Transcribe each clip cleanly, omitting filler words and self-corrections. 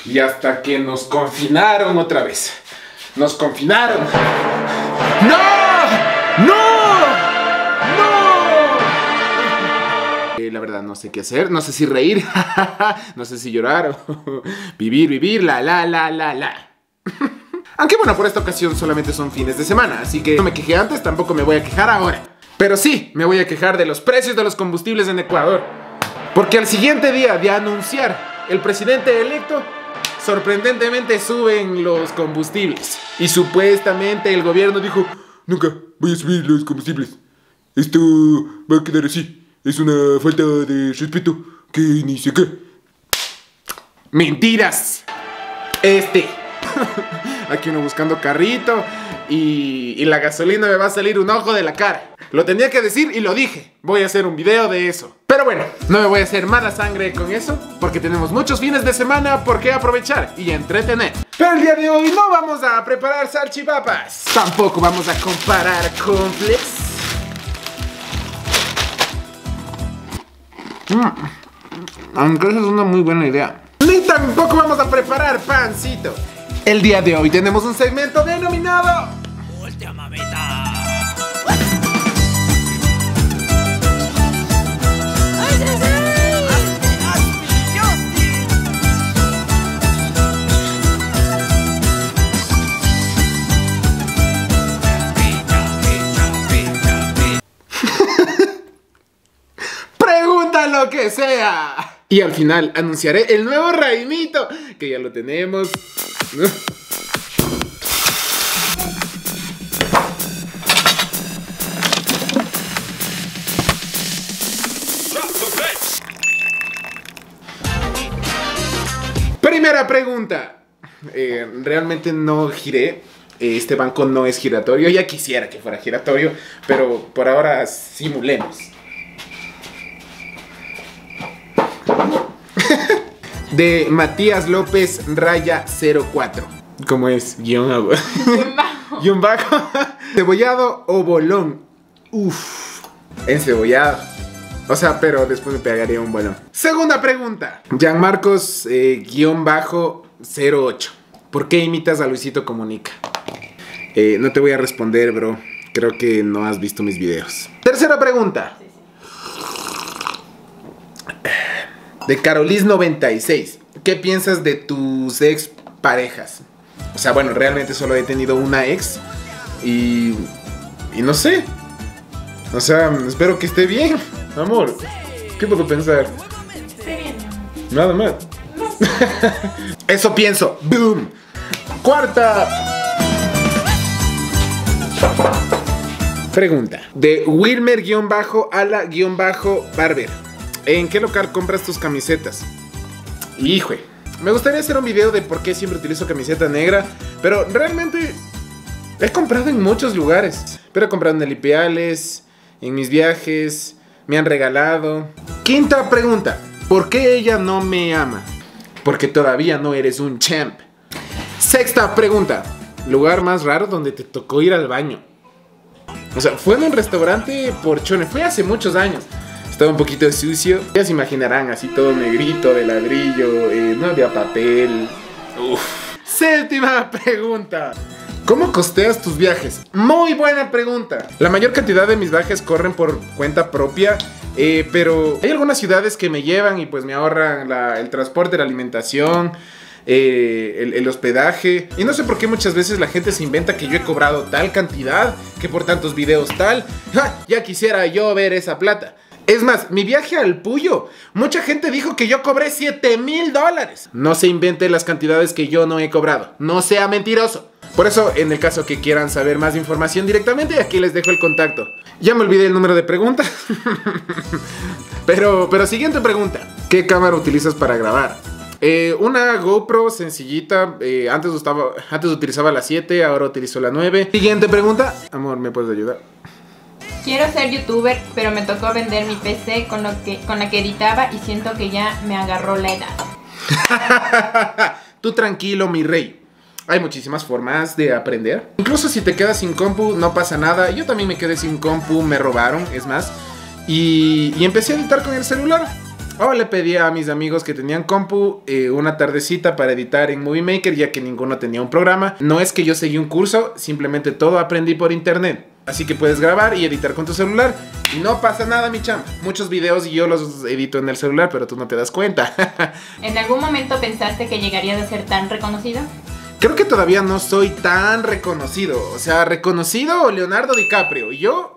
Y hasta que nos confinaron otra vez. Nos confinaron. ¡No! ¡No! ¡No! La verdad no sé qué hacer. No sé si reír. No sé si llorar o vivir. La. Aunque bueno, por esta ocasión solamente son fines de semana. Así que no me quejé antes, tampoco me voy a quejar ahora. Pero sí, me voy a quejar de los precios de los combustibles en Ecuador. Porque al siguiente día de anunciar el presidente electo, sorprendentemente suben los combustibles. Y supuestamente el gobierno dijo: nunca voy a subir los combustibles. Esto va a quedar así. Es una falta de respeto que ni sé qué. ¡Mentiras! Aquí uno buscando carrito y la gasolina me va a salir un ojo de la cara. Lo tenía que decir y lo dije. Voy a hacer un video de eso. Pero bueno, no me voy a hacer mala sangre con eso, porque tenemos muchos fines de semana por qué aprovechar y entretener. Pero el día de hoy no vamos a preparar salchipapas. Tampoco vamos a comparar cornflakes. Aunque esa es una muy buena idea. Ni tampoco vamos a preparar pancito. El día de hoy tenemos un segmento denominado Última Meta. Pregunta lo que sea. Y al final anunciaré el nuevo Raimito, que ya lo tenemos. Primera pregunta. Realmente no giré. Este banco no es giratorio. Ya quisiera que fuera giratorio, pero por ahora simulemos. De Matías López Raya 04. ¿Cómo es? Guión bajo. ¿Cebollado o bolón? Uf. Encebollado. O sea, pero después me pegaría un bolón. Segunda pregunta. Gianmarcos guión bajo 08. ¿Por qué imitas a Luisito Comunica? No te voy a responder, bro. Creo que no has visto mis videos. Tercera pregunta. De Carolis96. ¿Qué piensas de tus ex parejas? O sea, bueno, realmente solo he tenido una ex. Y no sé. O sea, espero que esté bien. Amor, ¿qué puedo pensar? Esté bien. Nada más. No. Eso pienso. Boom. Cuarta pregunta. De Wilmer-ala-barber. ¿En qué local compras tus camisetas? Hijo, me gustaría hacer un video de por qué siempre utilizo camiseta negra, pero realmente he comprado en muchos lugares. Pero he comprado en el Ipiales, en mis viajes, me han regalado. Quinta pregunta. ¿Por qué ella no me ama? Porque todavía no eres un champ. Sexta pregunta. Lugar más raro donde te tocó ir al baño. O sea, fue en un restaurante porchone. Fue hace muchos años. Estaba un poquito sucio. Ya se imaginarán, así todo negrito, de ladrillo. No había papel. Uf. Séptima pregunta. ¿Cómo costeas tus viajes? Muy buena pregunta. La mayor cantidad de mis viajes corren por cuenta propia. Pero hay algunas ciudades que me llevan y pues me ahorran el transporte, la alimentación, el hospedaje. Y no sé por qué muchas veces la gente se inventa que yo he cobrado tal cantidad, que por tantos videos tal. ¡Ja! Ya quisiera yo ver esa plata. Es más, mi viaje al Puyo, mucha gente dijo que yo cobré $7,000. No se invente las cantidades que yo no he cobrado. No sea mentiroso. Por eso, en el caso que quieran saber más información directamente, aquí les dejo el contacto. Ya me olvidé el número de preguntas. pero siguiente pregunta. ¿Qué cámara utilizas para grabar? Una GoPro sencillita. Antes utilizaba la 7, ahora utilizo la 9. Siguiente pregunta. Amor, ¿me puedes ayudar? Quiero ser youtuber, pero me tocó vender mi PC con la que editaba y siento que ya me agarró la edad. Tú tranquilo, mi rey. Hay muchísimas formas de aprender. Incluso si te quedas sin compu, no pasa nada. Yo también me quedé sin compu, me robaron, es más. Y empecé a editar con el celular. O le pedía a mis amigos que tenían compu una tardecita para editar en Movie Maker, ya que ninguno tenía un programa. No es que yo seguí un curso, simplemente todo aprendí por internet. Así que puedes grabar y editar con tu celular y no pasa nada, mi cham. Muchos videos yo los edito en el celular, pero tú no te das cuenta. ¿En algún momento pensaste que llegarías a ser tan reconocido? Creo que todavía no soy tan reconocido. O sea, reconocido Leonardo DiCaprio. Yo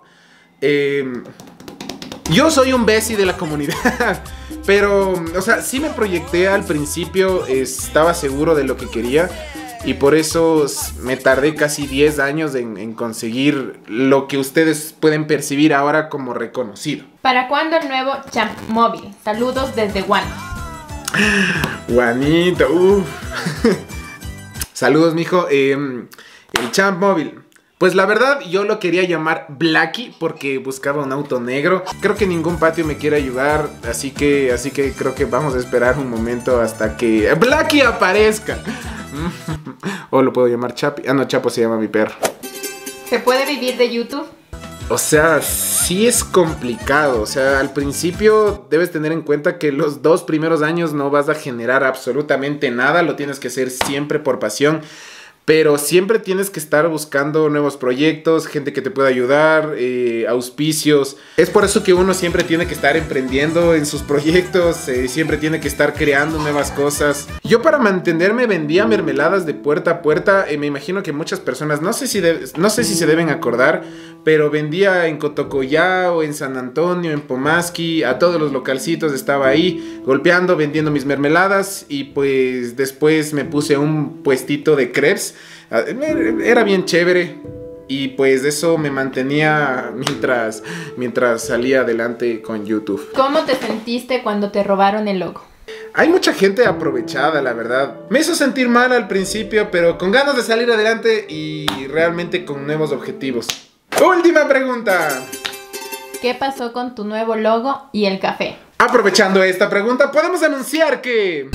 soy un Bessie de la comunidad. Pero, o sea, sí me proyecté al principio, estaba seguro de lo que quería. Y por eso me tardé casi 10 años en conseguir lo que ustedes pueden percibir ahora como reconocido. ¿Para cuándo el nuevo Champ Móvil? Saludos desde Guano. Juanito, uff. Saludos, mijo. El Champ Móvil. Pues la verdad yo lo quería llamar Blacky porque buscaba un auto negro. Creo que ningún patio me quiere ayudar, así que creo que vamos a esperar un momento hasta que Blacky aparezca. O lo puedo llamar Chapi. Ah, no, Chapo se llama mi perro. ¿Se puede vivir de YouTube? O sea, sí es complicado. O sea, al principio debes tener en cuenta que los 2 primeros años no vas a generar absolutamente nada. Lo tienes que hacer siempre por pasión. Pero siempre tienes que estar buscando nuevos proyectos, gente que te pueda ayudar, auspicios. Es por eso que uno siempre tiene que estar emprendiendo en sus proyectos, siempre tiene que estar creando nuevas cosas. Yo para mantenerme vendía mermeladas de puerta a puerta. Me imagino que muchas personas, no sé si se deben acordar, pero vendía en Cotocollao, en San Antonio, en Pomaski, a todos los localcitos estaba ahí golpeando, vendiendo mis mermeladas. Y pues después me puse un puestito de crepes. Era bien chévere y pues eso me mantenía mientras salía adelante con YouTube. ¿Cómo te sentiste cuando te robaron el logo? Hay mucha gente aprovechada, la verdad. Me hizo sentir mal al principio, pero con ganas de salir adelante y realmente con nuevos objetivos. Última pregunta. ¿Qué pasó con tu nuevo logo y el café? Aprovechando esta pregunta, podemos anunciar que...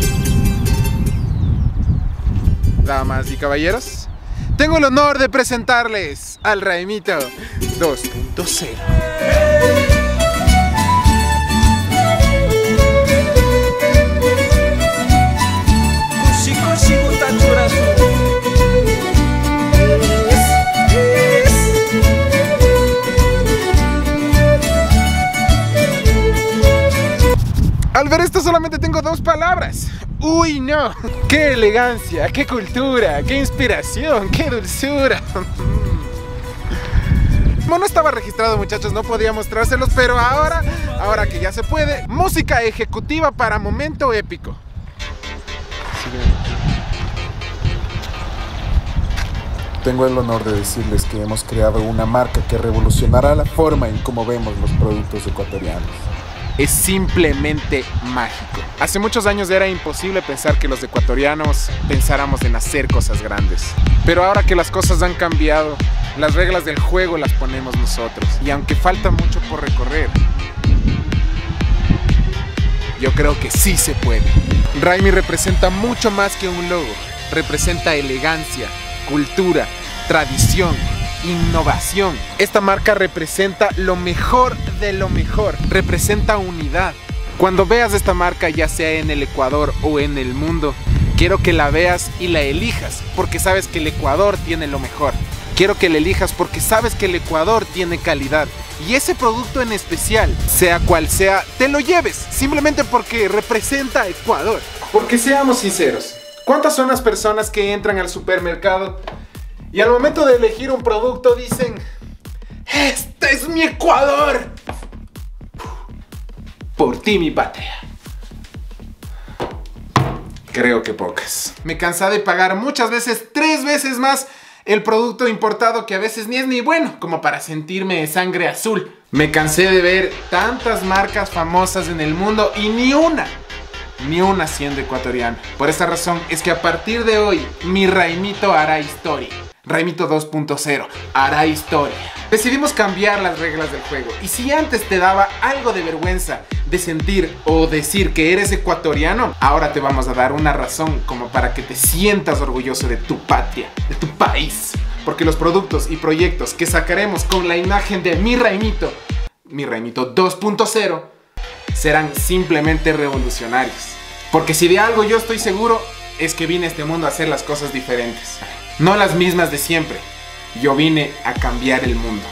Damas y caballeros, tengo el honor de presentarles al Raimito 2.0. Al ver esto solamente tengo 2 palabras. ¡Uy, no! ¡Qué elegancia! ¡Qué cultura! ¡Qué inspiración! ¡Qué dulzura! No estaba registrado, muchachos, no podía mostrárselos, pero ahora que ya se puede, música ejecutiva para momento épico. Tengo el honor de decirles que hemos creado una marca que revolucionará la forma en cómo vemos los productos ecuatorianos. Es simplemente mágico. Hace muchos años era imposible pensar que los ecuatorianos pensáramos en hacer cosas grandes. Pero ahora que las cosas han cambiado, las reglas del juego las ponemos nosotros. Y aunque falta mucho por recorrer, yo creo que sí se puede. Raimi representa mucho más que un logo. Representa elegancia, cultura, tradición, innovación. Esta marca representa lo mejor de lo mejor. Representa unidad. Cuando veas esta marca, ya sea en el Ecuador o en el mundo, quiero que la veas y la elijas porque sabes que el Ecuador tiene lo mejor. Quiero que la elijas porque sabes que el Ecuador tiene calidad. Y ese producto en especial, sea cual sea, te lo lleves simplemente porque representa a Ecuador. Porque seamos sinceros, ¿cuántas son las personas que entran al supermercado y al momento de elegir un producto dicen: ¡este es mi Ecuador! Por ti, mi patria. Creo que pocas. Me cansé de pagar muchas veces 3 veces más el producto importado, que a veces ni es ni bueno como para sentirme de sangre azul. Me cansé de ver tantas marcas famosas en el mundo y ni una siendo ecuatoriana. Por esa razón es que a partir de hoy mi Raimito hará historia. Raimito 2.0 hará historia. Decidimos cambiar las reglas del juego. Y si antes te daba algo de vergüenza de sentir o decir que eres ecuatoriano, ahora te vamos a dar una razón como para que te sientas orgulloso de tu patria, de tu país. Porque los productos y proyectos que sacaremos con la imagen de mi Raimito 2.0, serán simplemente revolucionarios. Porque si de algo yo estoy seguro, es que vine a este mundo a hacer las cosas diferentes. No las mismas de siempre. Yo vine a cambiar el mundo.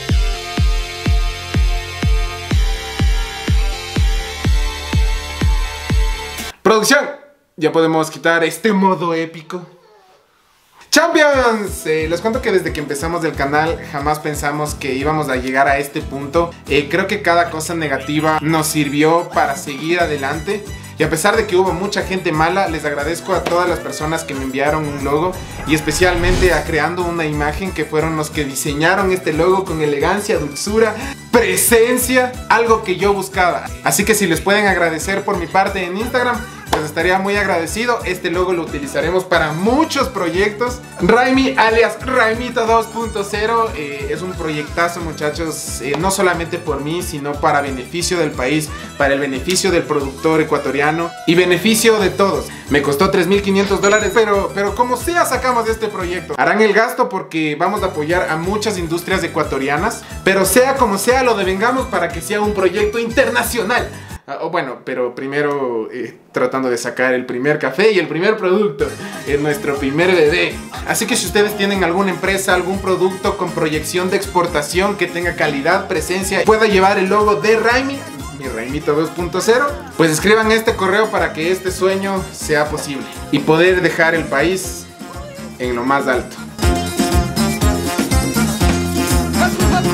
Producción, ya podemos quitar este modo épico. Champions, les cuento que desde que empezamos el canal jamás pensamos que íbamos a llegar a este punto. Creo que cada cosa negativa nos sirvió para seguir adelante. Y a pesar de que hubo mucha gente mala, les agradezco a todas las personas que me enviaron un logo. Y especialmente a Creando una Imagen, que fueron los que diseñaron este logo con elegancia, dulzura, presencia, algo que yo buscaba. Así que si les pueden agradecer por mi parte en Instagram, pues estaría muy agradecido. Este logo lo utilizaremos para muchos proyectos. Raimi alias Raimito 2.0 es un proyectazo, muchachos, no solamente por mí, sino para beneficio del país, para el beneficio del productor ecuatoriano y beneficio de todos. Me costó $3,500, pero como sea sacamos de este proyecto. Harán el gasto porque vamos a apoyar a muchas industrias ecuatorianas, pero sea como sea lo devengamos para que sea un proyecto internacional. Bueno, pero primero tratando de sacar el primer café y el primer producto, nuestro primer bebé. Así que si ustedes tienen alguna empresa, algún producto con proyección de exportación que tenga calidad, presencia, pueda llevar el logo de Raimi, mi Raimito 2.0, pues escriban este correo para que este sueño sea posible y poder dejar el país en lo más alto.